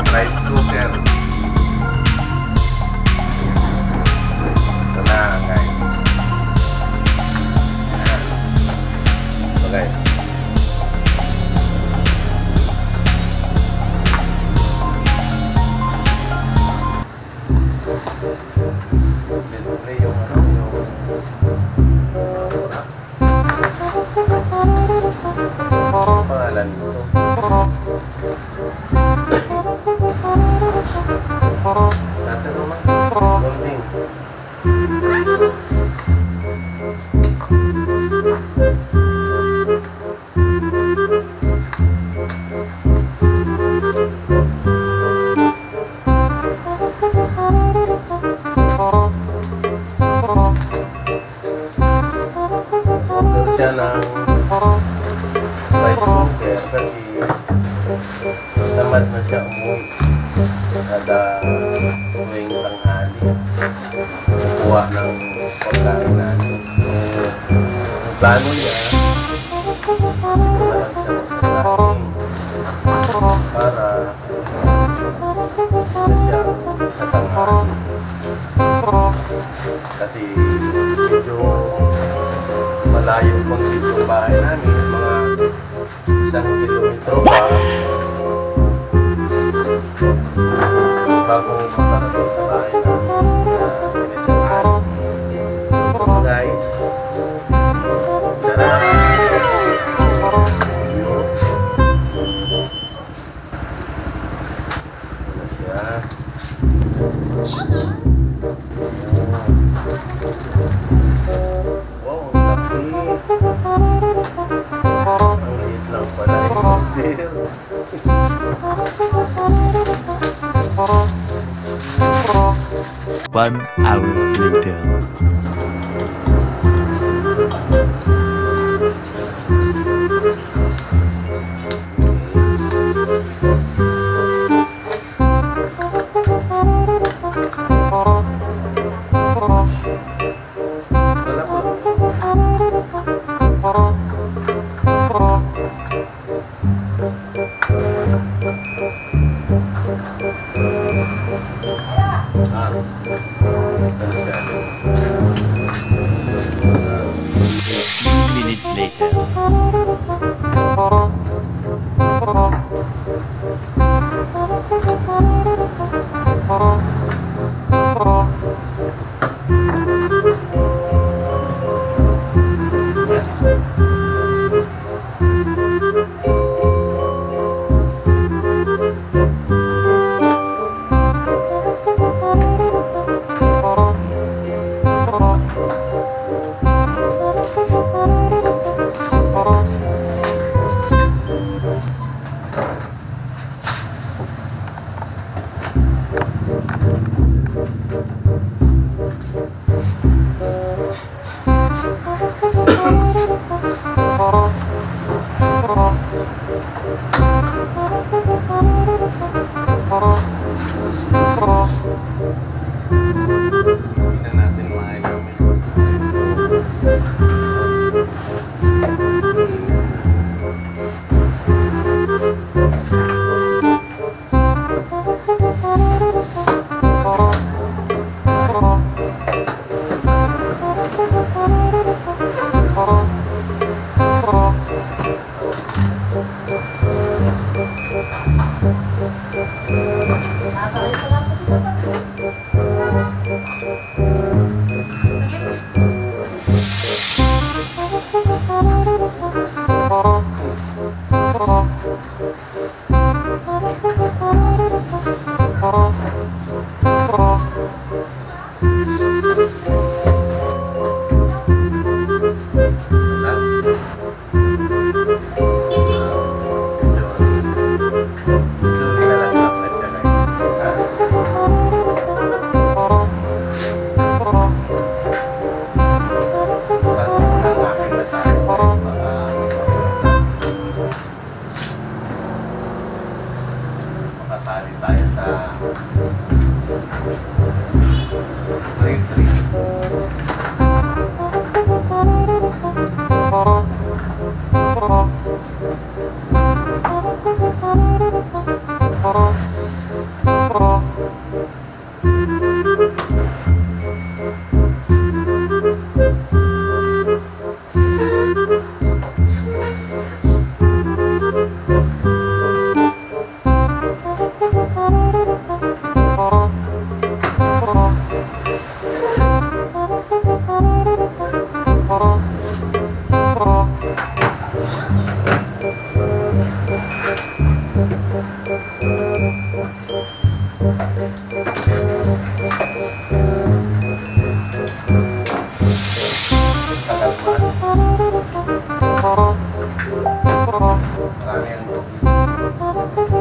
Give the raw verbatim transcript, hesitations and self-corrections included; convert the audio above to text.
rice cooker. Ito na guys. Okay. Siyempre yung ano, yung pangalan nito. Natin naman, golding. Siya ng rice cooker kasi tamad na siya umuwi kada tuwing tanghali kukuha ng pagkain natin. Ang plano niya dito na lang siya magkakain para na siya umuwi sa tanghali kasi medyo malayo pang dito yung bahay namin, mga isang kilometro pa bago makarating sa bahay namin na pinagkakaan. Guys, tara! Ito siya. Wow, ang laki. Ang liit lang pala yung deal. One hour later. Minutes later. Tingnan natin mga gamit. Makasali tayo sa retreat. Tagal mo na. Marami ang tubig.